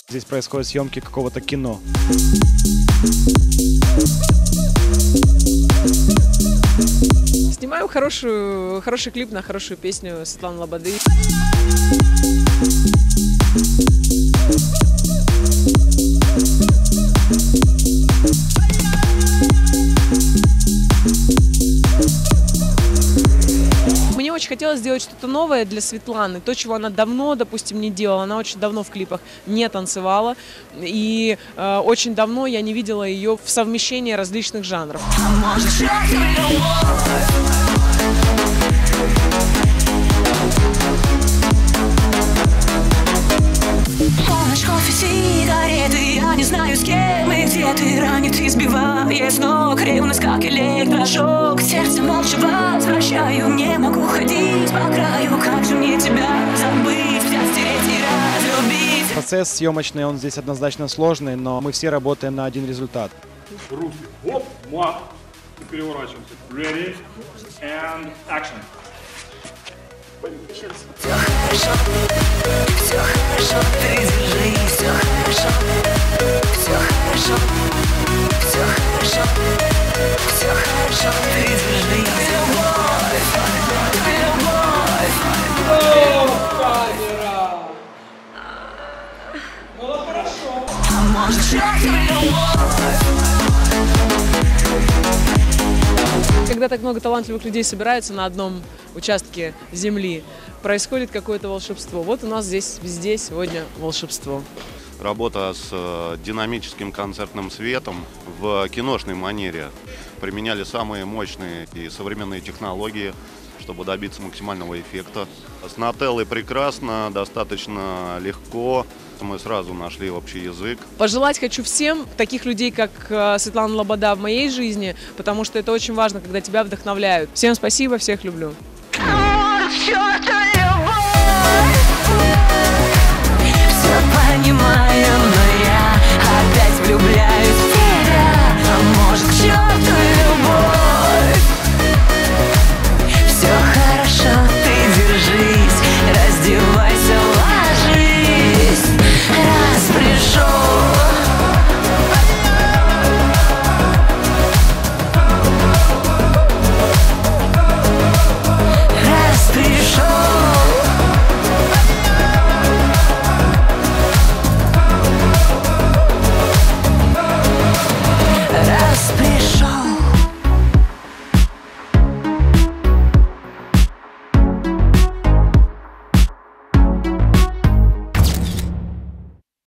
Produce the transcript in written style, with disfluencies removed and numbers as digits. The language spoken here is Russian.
Здесь происходят съемки какого-то кино. Снимаем хороший клип на хорошую песню Светланы Лободы. Мне очень хотелось сделать что-то новое для Светланы, то, чего она давно, допустим, не делала. Она очень давно в клипах не танцевала, и очень давно я не видела ее в совмещении различных жанров. Полночь, кофе, сигареты, я не знаю, с кем и где ты. Ранит, избивает с ног, ревность, как электрошок. Сердце молча возвращаю, не могу ходить по краю. Как же мне тебя забыть, взять, стереть и разлюбить. Процесс съемочный, он здесь однозначно сложный, но мы все работаем на один результат. Руки. Оп, мах. И переворачиваемся. Ready and action. Все хорошо, ты держи, все хорошо, все хорошо, все хорошо, все хорошо, ты держи, любовь, любовь. Камера! Было хорошо. А может, любовь. Когда так много талантливых людей собираются на одном участке земли, происходит какое-то волшебство. Вот у нас здесь везде сегодня волшебство. Работа с динамическим концертным светом в киношной манере. Применяли самые мощные и современные технологии, чтобы добиться максимального эффекта. С Нателлой прекрасно, достаточно легко. Мы сразу нашли общий язык. Пожелать хочу всем таких людей, как Светлана Лобода в моей жизни, потому что это очень важно, когда тебя вдохновляют. Всем спасибо, всех люблю. Все это